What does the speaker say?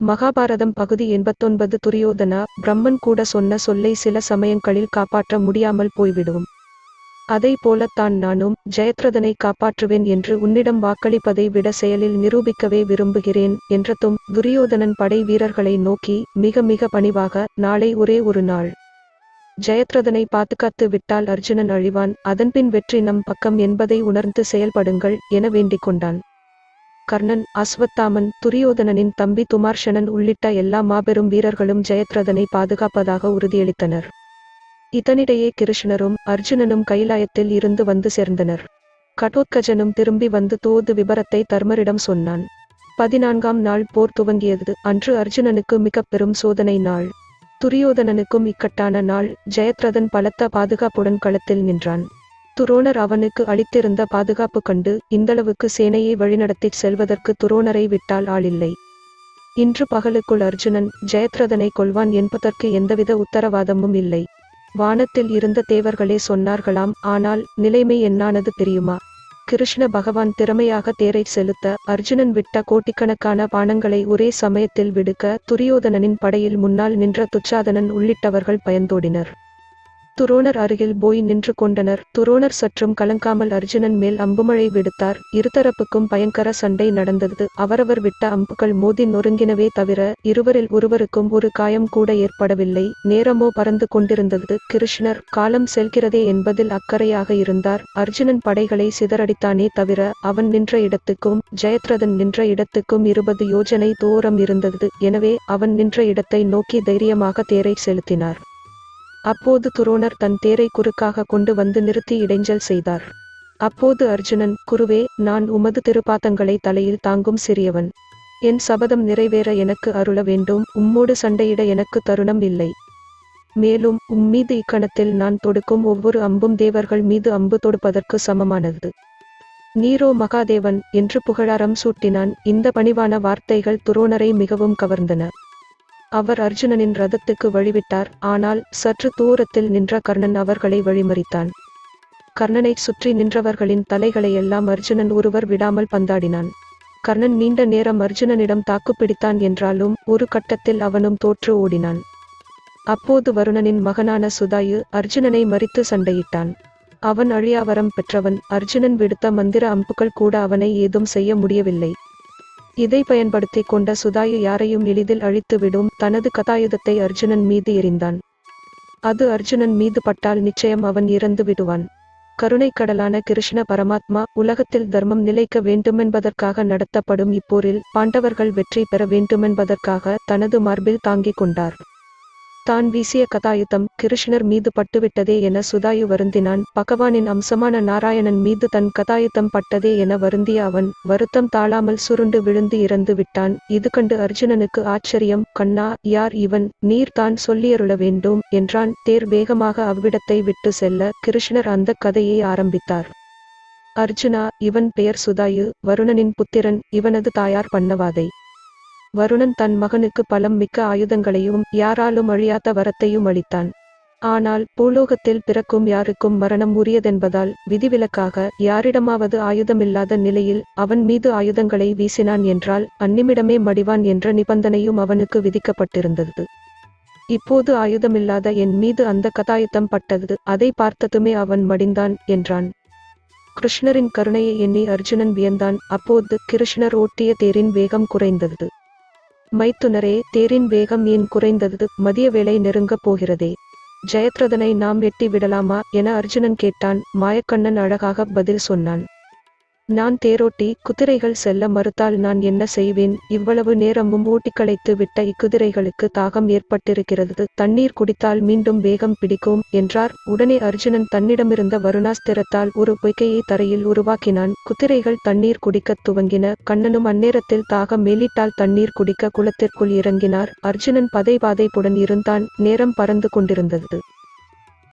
மகாபாரதம் பகுதி 89. துரியோதனா, பிரம்மன் கூட சொன்ன சொல்லை சில சமயங்களில் காப்பாற்ற முடியாமல் போய்விடும். அதை போலத்தான் நானும் ஜெயத்ரதனை காப்பாற்றுவேன் என்று உன்னிடம் வாக்களிப்பதை விட செயலில் நிரூபிக்கவே விரும்புகிறேன் என்றதும் துரியோதனன் படை வீரர்களை நோக்கி மிக மிக பணிவாக, நாளை ஒரே ஒரு நாள் ஜெயத்ரதனை பாதுகாத்து விட்டால் அர்ஜுனன் அழிவான், அதன்பின் வெற்றி நம் பக்கம் என்பதை உணர்ந்து செயல்படுங்கள் என வேண்டிக் கொண்டான். கர்ணன், அஸ்வத்தாமன், துரியோதனனின் தம்பி துமார்ஷனன் உள்ளிட்ட எல்லா மாபெரும் வீரர்களும் ஜெயத்ரதனை பாதுகாப்பதாக உறுதியளித்தனர். இதனிடையே கிருஷ்ணரும் அர்ஜுனனும் கைலாயத்தில் இருந்து வந்து சேர்ந்தனர். கடோத்கஜனும் திரும்பி வந்து தோது விபரத்தை தர்மரிடம் சொன்னான். 14ஆம் நாள் போர் துவங்கியது. அன்று அர்ஜுனனுக்கு மிக பெரும் சோதனை நாள். துரியோதனனுக்கும் இக்கட்டான நாள். ஜெயத்ரதன் பலத்த பாதுகாப்புடன் களத்தில் நின்றான். துரோணர் அவனுக்கு அளித்திருந்த பாதுகாப்பு கண்டு இந்தளவுக்கு சேனையை வழிநடத்திச் செல்வதற்கு துரோணரை விட்டால் ஆளில்லை. இன்று பகலுக்குள் அர்ஜுனன் ஜெயத்ரதனை கொல்வான் என்பதற்கு எந்தவித உத்தரவாதமும் இல்லை. வானத்தில் இருந்த தேவர்களே சொன்னார்களாம். ஆனால் நிலைமை என்னானது தெரியுமா? கிருஷ்ண பகவான் திறமையாக தேரை செலுத்த அர்ஜுனன் விட்ட கோட்டிக்கணக்கான பானங்களை ஒரே சமயத்தில் விடுக்க துரியோதனனின் படையில் முன்னால் நின்ற துச்சாதனன் உள்ளிட்டவர்கள் பயந்தோடினர். துரோணர் அருகில் போய் நின்று கொண்டனர். துரோணர் சற்றும் கலங்காமல் அர்ஜுனன் மேல் அம்புமழை விடுத்தார். இருதரப்புக்கும் பயங்கர சண்டை நடந்தது. அவரவர் விட்ட அம்புகள் மோதி நொறுங்கினவே தவிர இருவரில் ஒருவருக்கும் ஒரு காயம் கூட ஏற்படவில்லை. நேரமோ பறந்து கொண்டிருந்தது. கிருஷ்ணர் காலம் செல்கிறதே என்பதில் அக்கறையாக இருந்தார். அர்ஜுனன் படைகளை சிதறடித்தானே தவிர அவன் நின்ற இடத்துக்கும் ஜெயத்ரதன் நின்ற இடத்துக்கும் 20 யோஜனை தூரம் இருந்தது. எனவே அவன் நின்ற இடத்தை நோக்கி தைரியமாக தேரை செலுத்தினார். அப்போது துரோணர் தன் தேரை குறுக்காக கொண்டு வந்து நிறுத்தி இடைஞ்சல் செய்தார். அப்போது அர்ஜுனன், குருவே, நான் உமது திருப்பாதங்களை தலையில் தாங்கும் சிறியவன். என் சபதம் நிறைவேற எனக்கு அருள வேண்டும். உம்மோடு சண்டையிட எனக்கு தருணம் இல்லை. மேலும் உம்மீது இக்கணத்தில் நான் தொடுக்கும் ஒவ்வொரு அம்பும் தேவர்கள் மீது அம்பு தொடுப்பதற்கு சமமானது. நீரோ மகாதேவன் என்று புகழாரம் சூட்டினான். இந்த பணிவான வார்த்தைகள் துரோணரை மிகவும் கவர்ந்தன. அவர் அர்ஜுனனின் ரதத்துக்கு வழிவிட்டார். ஆனால் சற்று தூரத்தில் நின்ற கர்ணன் அவர்களை வழிமறித்தான். கர்ணனை சுற்றி நின்றவர்களின் தலைகளையெல்லாம் அர்ஜுனன் ஒருவர் விடாமல் பந்தாடினான். கர்ணன் நீண்ட நேரம் அர்ஜுனனிடம் தாக்குப்பிடித்தான் என்றாலும் ஒரு கட்டத்தில் அவனும் தோற்று ஓடினான். அப்போது வருணனின் மகனான சுதாயு அர்ஜுனனை மறித்து சண்டையிட்டான். அவன் அழியாவரம் பெற்றவன். அர்ஜுனன் விடுத்த மந்திர அம்புகள் கூட அவனை ஏதும் செய்ய முடியவில்லை. இதை பயன்படுத்தி கொண்ட சுதாயு யாரையும் எளிதில் அழித்துவிடும் தனது கதாயுதத்தை அர்ஜுனன் மீது எறிந்தான். அது அர்ஜுனன் மீது பட்டால் நிச்சயம் அவன் இறந்து விடுவான். கருணை கடலான கிருஷ்ண பரமாத்மா உலகத்தில் தர்மம் நிலைக்க வேண்டுமென்பதற்காக நடத்தப்படும் இப்போரில் பாண்டவர்கள் வெற்றி பெற வேண்டுமென்பதற்காக தனது மார்பில் தாங்கிக் கொண்டார். தான் வீசிய கதாயுதம் கிருஷ்ணர் மீது பட்டுவிட்டதே என சுதாயு வருந்தினான். பகவானின் அம்சமான நாராயணன் மீது தன் கதாயுதம் பட்டதே என வருந்திய அவன் வருத்தம் தாழாமல் சுருண்டு விழுந்து இறந்து விட்டான். இது கண்டு அர்ஜுனனுக்கு ஆச்சரியம். கண்ணா, யார் இவன்? நீர் தான் சொல்லியருள வேண்டும் என்றான். தேர் வேகமாக அவ்விடத்தை விட்டு செல்ல கிருஷ்ணர் அந்த கதையை ஆரம்பித்தார். அர்ஜுனா, இவன் பெயர் சுதாயு, வருணனின் புத்திரன். இவனது தாயார் பன்னவாதை. வருணன் தன் மகனுக்கு பலம் மிக்க ஆயுதங்களையும் யாராலும் அழியாத வரத்தையும் அளித்தான். ஆனால் பூலோகத்தில் பிறக்கும் யாருக்கும் மரணம் உரியதென்பதால் விதிவிலக்காக யாரிடமாவது ஆயுதமில்லாத நிலையில் அவன் மீது ஆயுதங்களை வீசினான் என்றால் அந்நிமிடமே மடிவான் என்ற நிபந்தனையும் அவனுக்கு விதிக்கப்பட்டிருந்தது. இப்போது ஆயுதமில்லாத என் மீது அந்த கதாயுதம் பட்டது. அதை பார்த்ததுமே அவன் மடிந்தான் என்றான். கிருஷ்ணரின் கருணையை எண்ணி அர்ஜுனன் வியந்தான். அப்போது கிருஷ்ணர் ஓட்டிய தேரின் வேகம் குறைந்தது. மைத்துனரே, தேரின் வேகம் ஏன் குறைந்தது? மதிய வேளை நெருங்கப் போகிறதே. ஜெயத்ரதனை நாம் வெட்டி விடலாமா என அர்ஜுனன் கேட்டான். மாயக்கண்ணன் அழகாக பதில் சொன்னான். நான் தேரோட்டி குதிரைகள் செல்ல மறுத்தால் நான் என்ன செய்வேன்? இவ்வளவு நேரமும் ஓட்டிக்களைத்து விட்ட இக்குதிரைகளுக்கு தாகம் ஏற்பட்டிருக்கிறது. தண்ணீர் குடித்தால் மீண்டும் வேகம் பிடிக்கும் என்றார். உடனே அர்ஜுனன் தன்னிடமிருந்த வருணாஸ்திரத்தால் ஒரு பொய்கையை தரையில் உருவாக்கினான். குதிரைகள் தண்ணீர் குடிக்கத் துவங்கின. கண்ணனும் அந்நேரத்தில் தாகம் மேலிட்டால் தண்ணீர் குடிக்க குளத்திற்குள் இறங்கினார். அர்ஜுனன் பதைபாதைப்புடன் இருந்தான். நேரம் பறந்து கொண்டிருந்தது.